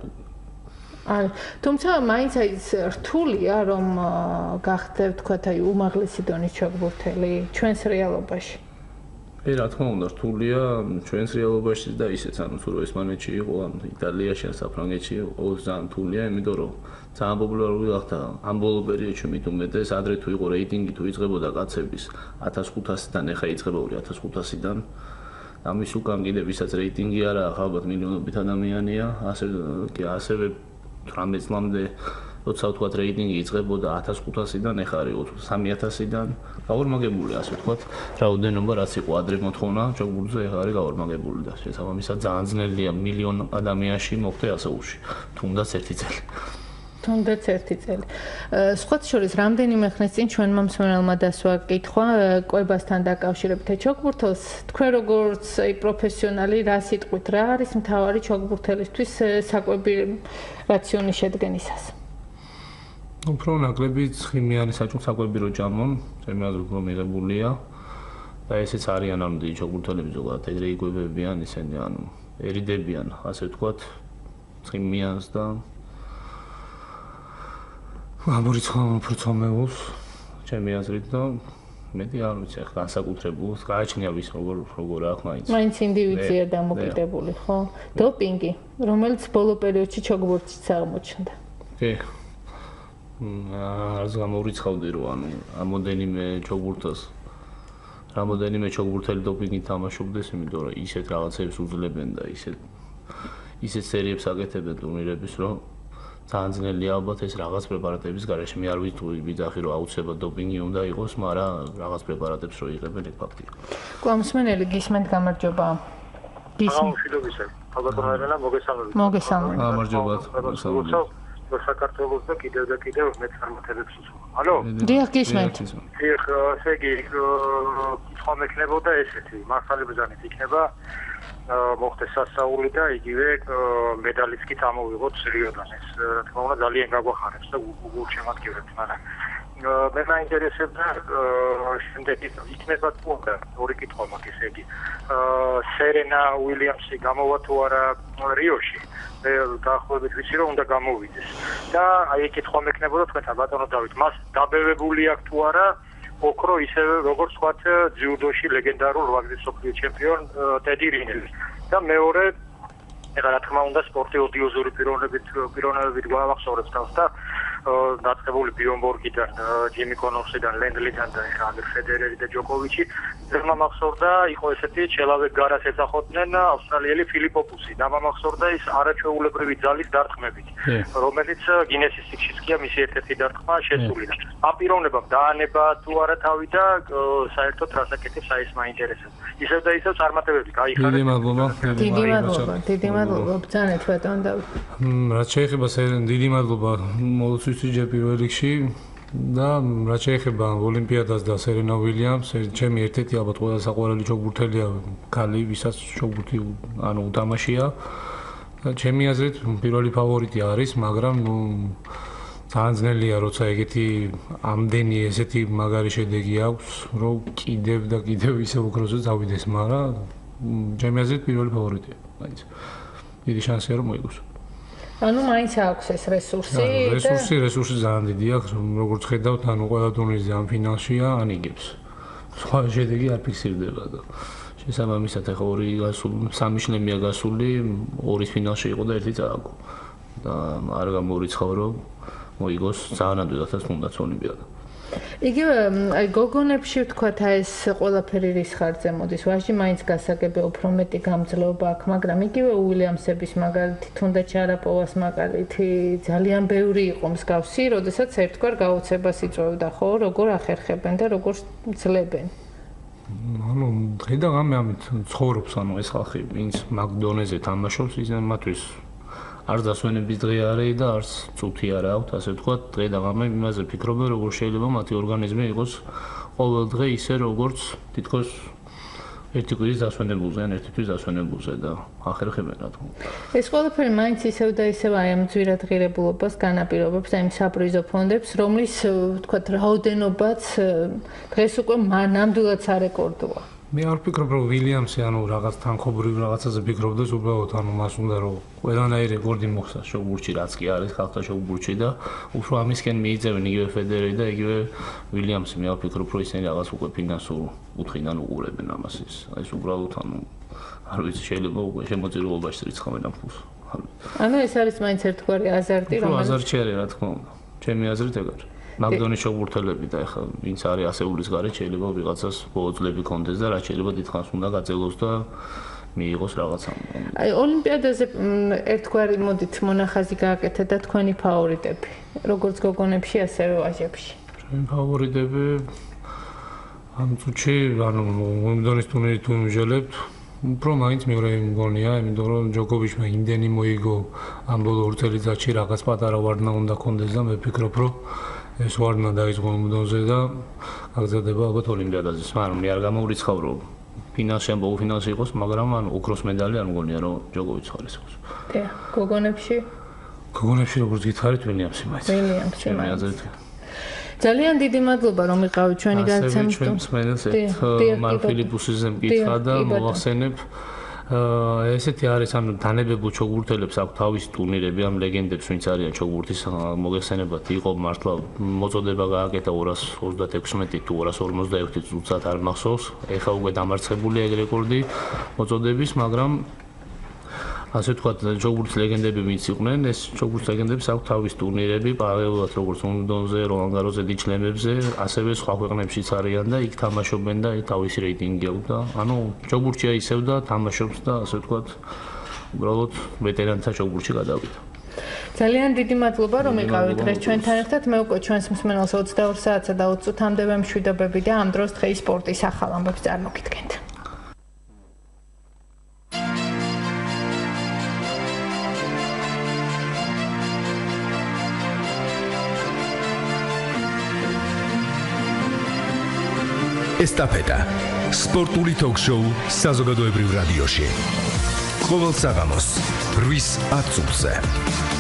თუმცა მაინც აი რთულია რომ გახდეთ თქვათ აი უმაღლესი დონის ჩოგბურთელი ჩვენს რეალობაში. რა თქმა უნდა რთულია ჩვენს რეალობაში და ისეც ანუ თუ რომ ესპანეთში იყო ან იტალიაში ან საფრანგეთში იყო ძალიან რთულია, იმიტომ რომ ძალიან პოპულარული გახდა ამ ბოლო პერიოდში მით უმეტეს ადრე თუ იყო რეიტინგი თუ იწყებოდა კაცების 1500-დან ეხა იწყება 2500-დან. ამის უკან კიდე ვისაც რეიტინგი არა ახლა ალბათ მილიონობით ადამიანია, ასევე 18 წლამდე როცა ვთქვათ რეიტინგი იწყებოდა 1500-დან, ეხლა არის 3000-დან. გავორმაგებული ასე ვთქვათ, რაოდენობა რაც იყო ადრე მოთხოვნა ჩოგბურთზე, ეხლა არის გავორმაგებული და შესაბამისად ძალიან ძნელია მილიონ ადამიანში მოხდე ასეულში. თუნდაც ერთი წელი. სხვათა შორის რამდენიმე ხნის წინ ჩვენმა მსმენელმა დასვა კითხვა კვებასთან დაკავშირებით ჩოგბურთელს, თქვენ როგორც პროფესიონალი რა სიტყვით, რა არის მთავარი ჩოგბურთელისთვის საკვები რაციონის შედგენისას? უფრო ნაკლები ცხიმიანი საკვები რო ჭამონ, ჩემი აზრით რომ მიღებულია და ესეც არიან ანუ დიდი ჩოგბურთელები ზოგადად ეგრე იკვებებიან, ისინი ანუ ერიდებიან, ასე ვთქვათ, ცხიმიანს და ამორიცხავ უფრო ცომეულს, ჩემი აზრით და მეტი არ ვიცი, ახლა განსაკუთრებულს გააჩნია ვის როგორ აქვს მაინც. მაინც ინდივიდია დამოკიდებული, ხო? დოპინგი, რომელიც ბოლო პერიოდში ჩოგბურთშიც აღმოჩნდა. კი. არც გამორიცხავდი რომ ანუ რამოდენიმე ჩოგბურთელი დოპინგით თამაშობდეს, იმიტომ რომ ისეთ რაღაცებს უძლებენ და ისეთ სერიებს აკეთებენ ტურნირების, რომ ძალიან ძნელია ალბათ ეს რაღაც პრეპარატების გარეშე. მე არ ვიტყვი ვიძახი რომ აუცილებლად დოპინგი უნდა იყოს, მაგრამ რაღაც პრეპარატებს რო იღებენ ეგ ფაქტია. კვლავ გისმენთ, გამარჯობა. გამარჯობა. ალბათ მოგესალმებით. გამარჯობა. საქართველოს და კიდევ მეც წარმატებებს უსურვო. ალო? დიახ, გისმენთ. დიახ, ესე იგი, კითხვა მექნებოდა ესეთი, მასალებზანით იქნება მოხდეს სასაული და იგივე მედალიც კი წამოვიღოთ რიოდან. ეს რა თქმა უნდა ძალიან გაგვახარებს და გულშემატკივრებს, მაგრამ მე მაინტერესებდა შემდეგი იქნება თუ არა ორი კითხვა მაქვს, ესე იგი სერენა უილიამსი გამოვა თუ არა რიოში. მე დაახლოებით ვიცი რომ უნდა გამოვიდეს და აი კითხვა მექნებოდა თქვენთან ბატონო დავით, მას დაბევებული აქვს თუ არა ოქრო ისევე როგორც ვთქვათ ძიუდოში ლეგენდარულ 8-გზის მსოფლიო ჩემპიონ ტედი რინელი და მეორე ეხლა რა თქმა უნდა სპორტი ოდიოზური პიროვნებით გვამახსოვრებს თავს და დაწყებული ბიომბორგიდან, ჯიმი კონორსიდან, ლენდლიდან და ეხლა აგერ ფედერერი და ჯოკოვიჩი ძმა მახსოვდა იყო ესეთი ჩელავე გარას ეძახოდნენ ავსტრალიელი ფილიპოპუსი და მახსოვდა ის არაჩვეულებრივი ძალის დარტყმებით რომელიც გინესის სიქშიც კი მისი ერთ-ერთი დარტყმა შესული და ამ პიროვნებამ დაანება თუ არა თავი და საერთოდ რასაკეთებს აი ეს მაინტერესებს ისევ და ისევ წარმატებები გაიხარეთ დიდი მადლობა ბრძანეთ ბატონ და რაც შეეხება დიდი მადლობა მოლოცვისთვის ჯერ პირველ რიგში და რაც შეეხება ოლიმპიადას და სერენა ვილიამს ჩემი ერთ-ერთი ალბათ ყველა საყვარელი ჩოგბურთელია ქალი ვისაც ჩოგბურთი ანუ უთამაშია ჩემი აზრით პირველი ფავორიტი არის მაგრამ ძალიან ძნელია როცა ეგეთი ამდენი ესეთი მაგარი შედეგი აქვს რომ კიდევ და კიდევ ისე უკროზე წავიდეს მაგრამ ჩემი აზრით პირველი ფავორიტია მაინც დიდი შანსია რომ მოიგოს ანუ მაინც აქვს ეს რესურსი რესურსი ძალიან დიდი აქვს როგორც ხედავთ ანუ ყველა ტურნირზე ამ ფინალშია ანიგებს სხვა შედეგი არ ფიქსირდება და შესაბამისად ახლა ორი გასული სამი შლემია გასული ორის ფინალში იყო და ერთი წააგო და არ გამორიცხავ რომ მოიგოს ძალიან ადვილადაც უნდაც ოლიმპიადა იგივე აი გოგონებში ვთქვათ აი ეს ყველაფერი რის ხარჯზე მოდის ვაჟი მაინც გასაგებია უფრო მეტი გამძლეობა აქვს მაგრამ იგივე უილიამსების მაგალითი თუნდაც შარაპოვას მაგალითი ძალიან ბევრი იყო მსგავსი როდესაც ერთგვარ გაუცებას იწვევდა ხო როგორ ახერხებენ და როგორ ძლებენ ანუ დღე და ღამე ამით ცხოვრობს ანუ ეს ხალხი ვინც მაგ დონეზე თამაშობს ის მათთვის არც დასვენების დღე არის და არც წუთი არ აქვს, ასე ვთქვათ, დღე და ღამე იმაზე ფიქრობენ, როგორ შეიძლება მათი ორგანიზმი იყოს ყოველ დღე ისე, როგორც თითქოს ერთი კვირის დასვენებულზე, ან ერთი თვის დასვენებულზე და ახერხებენ რა თქმა უნდა. ეს ყველაფერი მაინც ისევ და ისევ აი ამ ძვირადღირებულობას განაპირობებს, აი ამ საპრიზო ფონდებს, რომლის ვთქვათ, რაოდენობაც დღეს უკვე ნამდვილად სარეკორდოა. მე არ ვფიქრობ რომ ვილიამსი ანუ რაღაც თანხობრივ რაღაცაზე ფიქრობდეს უბრალოდ ანუ მას უნდა რომ ყველანაირი რეკორდი მოხსნას შოუბურთში რაც კი არის ხალხთა შოუბურთში და უფრო ამისკენ მიიწევენ იგივე ფედერერი და იგივე ვილიამსი მე ვფიქრობ რომ ისინი რაღაც უკვე ფინანსურ კუთხიდან უყურებენ ამას ეს უბრალოდ ანუ არ ვიცი შეიძლება უკვე შემოწირულობაში რიცხავენ ამ ფულს ანუ ეს არის მაინც ერთგვარი აზარტი რომელიც აზარტი არის რა თქმა უნდა ჩემი აზრით ეგ არის მაგდონის შოუბურთელები და ეხლა ვინც არის ასეულის გარეთ შეიძლება ვიღაცას ბოლოძლები კონდეს და რაც შეიძლება დიდხანს უნდა გაწელოს და მიიღოს რაღაცა. აი ოლიმპიადაზე ერთგვარი მოდით მონახაზი გააკეთეთ და თქვენი ფავორიტები როგორც გოგონებში ასევე ვაჟებში. ჩემი ფავორიტები ამ წუთში ანუ ვიმბლდონის ტურნირი თუ ვიმჟელებთ უფრო მაინც მეორე მგონია იმიტომ რომ ჯოკოვიჩმა იმდენი მოიგო ამ ბოლო 2 წელიწადში რაღაც პატარა ვარდნა უნდა კონდეს და მე ვფიქრობ რომ ეს ვარდნა დაიწყო მომდონზე და აგზავნება ალბათ ოლიმპიადაზე. მაგრამ მე არ გამოვრიცხავ რომ ფინალში ან ბოლოფინალში იყოს, მაგრამ ანუ ოქროს медаლი არ მგონია რომ ჯოკოვიჩს ხარ იყოს. და გოგონებში? გოგონებში როგორც გითხარით ვილიამსი მაინც. ვილიამსი. ძალიან დიდი მადლობა რომ იყავით ჩვენი გადაცემაში. ჩვენ მსმენელს მარკ ფილიპუსიზე მკითხა და მოვახსენებ ესეთი არის ანუ დანებებულ ჩოგბურთელებს აქვს თავისი ტურნირები ამ ლეგენდებს ვინც არიან ჩოგბურთის მოგეხსენებათ იყო მართლა მოწოდება გააკეთა 236 თუ 251 წუთად არ მახსოვს ეხლა უკვე დამარცხებულია ეგ რეკორდი მოწოდების მაგრამ ასე ვთქვათ ჩოგბურთის ლეგენდები ვინც იყვნენ ეს ჩოგბურთის ლეგენდებს აქვს თავისი ტურნირები პარალელურად როგორც უნდონზე როლან გაროზე დიჩლემებზე ასევე სხვა ქვეყნებშიც არიან და იქ თამაშობენ და თავისი რეიტინგი აქვს და ანუ ჩოგბურთია ისევ და თამაშობს და ასე ვთქვათ უბრალოდ ვეტერანთა ჩოგბურთში გადავიდა ძალიან დიდი მადლობა რომ იყავით დღეს ჩვენთან ერთად მე უკვე ჩვენს მსმენელს 22 საათსა და 20 წუთამდე ვემშვიდობები და ამ დროს დღეის სპორტის ახალ ამბებს წარმოგიდგენთ ესტაფეტა სპორტული ток-შოუ საზოგადოებრივ რადიოში ყოველ საღამოს 8:10 წუთზე